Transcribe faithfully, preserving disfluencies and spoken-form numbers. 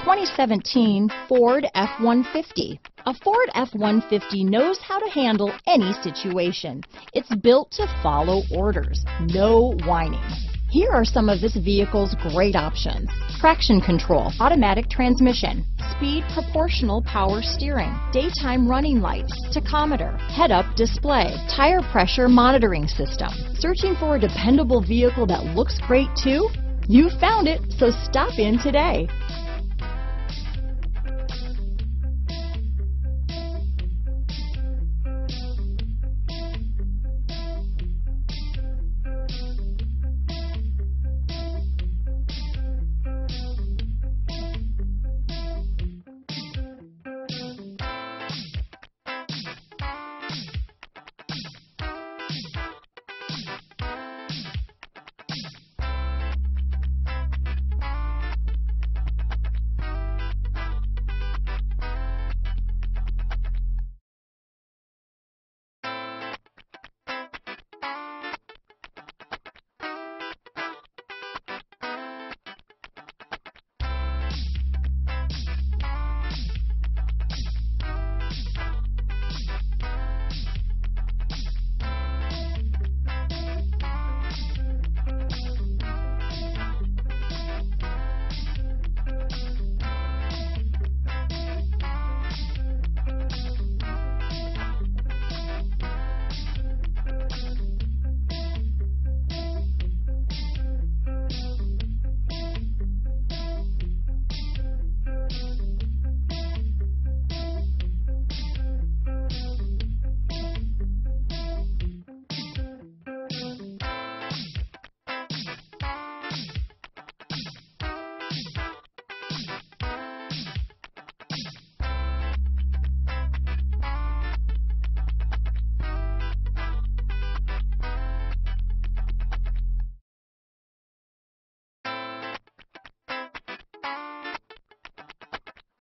twenty seventeen Ford F one fifty. A Ford F one fifty knows how to handle any situation. It's built to follow orders, no whining. Here are some of this vehicle's great options: traction control, automatic transmission, speed proportional power steering, daytime running lights, tachometer, head-up display, tire pressure monitoring system. Searching for a dependable vehicle that looks great too? You found it, so stop in today.